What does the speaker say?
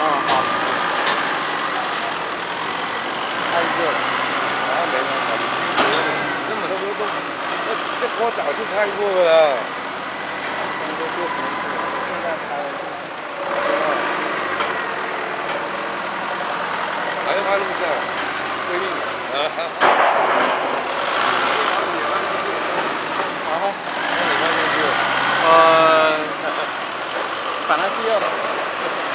好。开过了。 没办法，你是一个人，那么多都，那我早就看过了。 很多过程是现在拍的路上。 还要拍路上，规定的。 然后， 那你看上去。 本来是要的。